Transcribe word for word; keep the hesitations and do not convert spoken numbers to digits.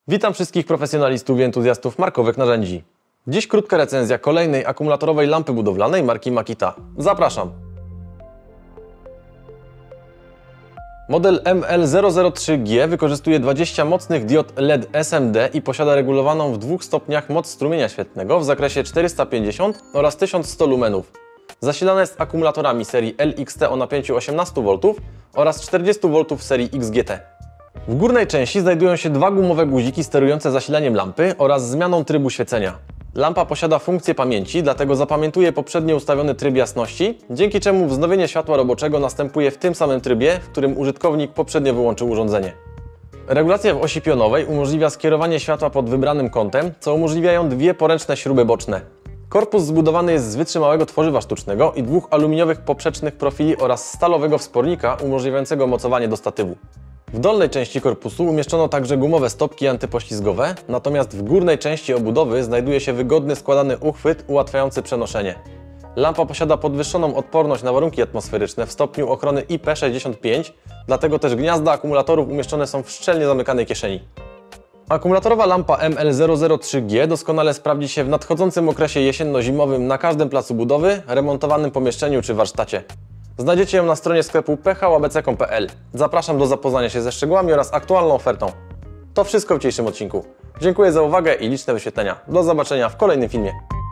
Witam wszystkich profesjonalistów i entuzjastów markowych narzędzi. Dziś krótka recenzja kolejnej akumulatorowej lampy budowlanej marki Makita. Zapraszam! Model M L zero zero trzy G wykorzystuje dwadzieścia mocnych diod L E D S M D i posiada regulowaną w dwóch stopniach moc strumienia świetlnego w zakresie czterysta pięćdziesiąt oraz tysiąc sto lumenów. Zasilane jest akumulatorami serii L X T o napięciu osiemnaście woltów oraz czterdzieści woltów serii X G T. W górnej części znajdują się dwa gumowe guziki sterujące zasilaniem lampy oraz zmianą trybu świecenia. Lampa posiada funkcję pamięci, dlatego zapamiętuje poprzednio ustawiony tryb jasności, dzięki czemu wznowienie światła roboczego następuje w tym samym trybie, w którym użytkownik poprzednio wyłączył urządzenie. Regulacja w osi pionowej umożliwia skierowanie światła pod wybranym kątem, co umożliwiają dwie poręczne śruby boczne. Korpus zbudowany jest z wytrzymałego tworzywa sztucznego i dwóch aluminiowych poprzecznych profili oraz stalowego wspornika umożliwiającego mocowanie do statywu. W dolnej części korpusu umieszczono także gumowe stopki antypoślizgowe, natomiast w górnej części obudowy znajduje się wygodny składany uchwyt ułatwiający przenoszenie. Lampa posiada podwyższoną odporność na warunki atmosferyczne w stopniu ochrony I P sześćdziesiąt pięć, dlatego też gniazda akumulatorów umieszczone są w szczelnie zamykanej kieszeni. Akumulatorowa lampa M L zero zero trzy G doskonale sprawdzi się w nadchodzącym okresie jesienno-zimowym na każdym placu budowy, remontowanym pomieszczeniu czy warsztacie. Znajdziecie ją na stronie sklepu p h a b c kropka com kropka p l. Zapraszam do zapoznania się ze szczegółami oraz aktualną ofertą. To wszystko w dzisiejszym odcinku. Dziękuję za uwagę i liczne wyświetlenia. Do zobaczenia w kolejnym filmie.